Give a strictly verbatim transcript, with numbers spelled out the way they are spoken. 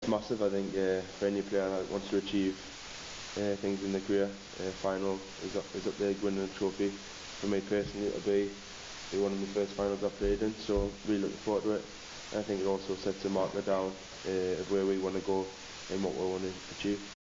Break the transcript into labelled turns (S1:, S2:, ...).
S1: massive. I think uh, for any player that wants to achieve uh, things in their career, uh, final is up, is up there, winning a trophy. For me personally, it'll be, be one of the first finals I've played in, so really looking forward to it. And I think it also sets a marker down uh, of where we want to go and what we want to achieve.